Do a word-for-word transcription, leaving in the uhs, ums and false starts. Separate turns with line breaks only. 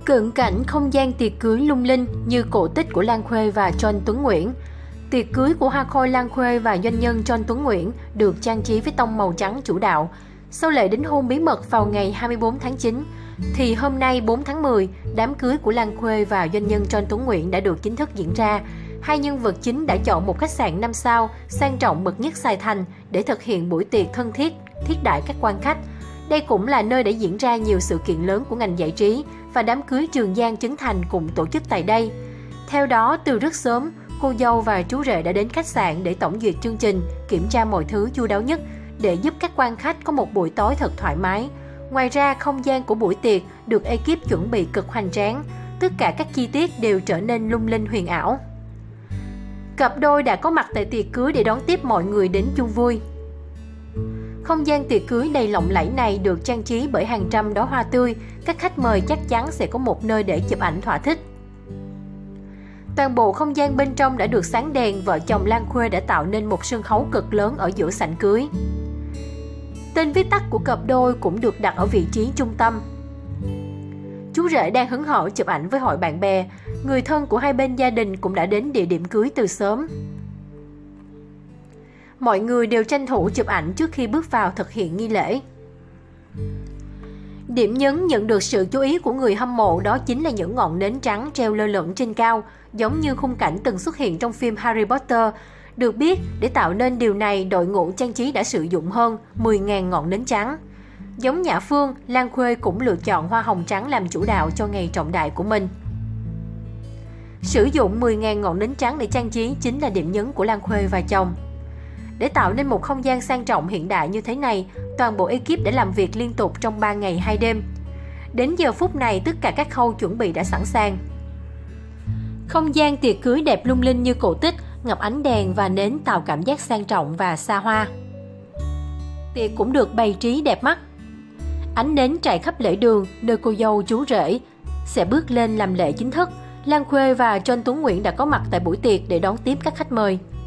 Cận cảnh không gian tiệc cưới lung linh như cổ tích của Lan Khuê và John Tuấn Nguyễn. Tiệc cưới của hoa khôi Lan Khuê và doanh nhân John Tuấn Nguyễn được trang trí với tông màu trắng chủ đạo. Sau lễ đính hôn bí mật vào ngày hai mươi tư tháng chín, thì hôm nay bốn tháng mười, đám cưới của Lan Khuê và doanh nhân John Tuấn Nguyễn đã được chính thức diễn ra. Hai nhân vật chính đã chọn một khách sạn năm sao sang trọng bậc nhất Sài Thành để thực hiện buổi tiệc thân thiết, thiết đãi các quan khách. Đây cũng là nơi để diễn ra nhiều sự kiện lớn của ngành giải trí và đám cưới Trường Giang Trấn Thành cùng tổ chức tại đây. Theo đó, từ rất sớm, cô dâu và chú rể đã đến khách sạn để tổng duyệt chương trình, kiểm tra mọi thứ chu đáo nhất để giúp các quan khách có một buổi tối thật thoải mái. Ngoài ra, không gian của buổi tiệc được ekip chuẩn bị cực hoành tráng, tất cả các chi tiết đều trở nên lung linh huyền ảo. Cặp đôi đã có mặt tại tiệc cưới để đón tiếp mọi người đến chung vui. Không gian tiệc cưới đầy lộng lẫy này được trang trí bởi hàng trăm đóa hoa tươi, các khách mời chắc chắn sẽ có một nơi để chụp ảnh thỏa thích. Toàn bộ không gian bên trong đã được sáng đèn, vợ chồng Lan Khuê đã tạo nên một sân khấu cực lớn ở giữa sảnh cưới. Tên viết tắt của cặp đôi cũng được đặt ở vị trí trung tâm. Chú rể đang hứng hở chụp ảnh với hội bạn bè, người thân của hai bên gia đình cũng đã đến địa điểm cưới từ sớm. Mọi người đều tranh thủ chụp ảnh trước khi bước vào thực hiện nghi lễ. Điểm nhấn nhận được sự chú ý của người hâm mộ đó chính là những ngọn nến trắng treo lơ lửng trên cao, giống như khung cảnh từng xuất hiện trong phim Harry Potter. Được biết, để tạo nên điều này, đội ngũ trang trí đã sử dụng hơn mười nghìn ngọn nến trắng. Giống Nhã Phương, Lan Khuê cũng lựa chọn hoa hồng trắng làm chủ đạo cho ngày trọng đại của mình. Sử dụng mười nghìn ngọn nến trắng để trang trí chính là điểm nhấn của Lan Khuê và chồng. Để tạo nên một không gian sang trọng hiện đại như thế này, toàn bộ ekip đã làm việc liên tục trong ba ngày hai đêm. Đến giờ phút này, tất cả các khâu chuẩn bị đã sẵn sàng. Không gian tiệc cưới đẹp lung linh như cổ tích, ngập ánh đèn và nến tạo cảm giác sang trọng và xa hoa. Tiệc cũng được bày trí đẹp mắt. Ánh nến trải khắp lễ đường, nơi cô dâu chú rể sẽ bước lên làm lễ chính thức. Lan Khuê và John Tuấn Nguyễn đã có mặt tại buổi tiệc để đón tiếp các khách mời.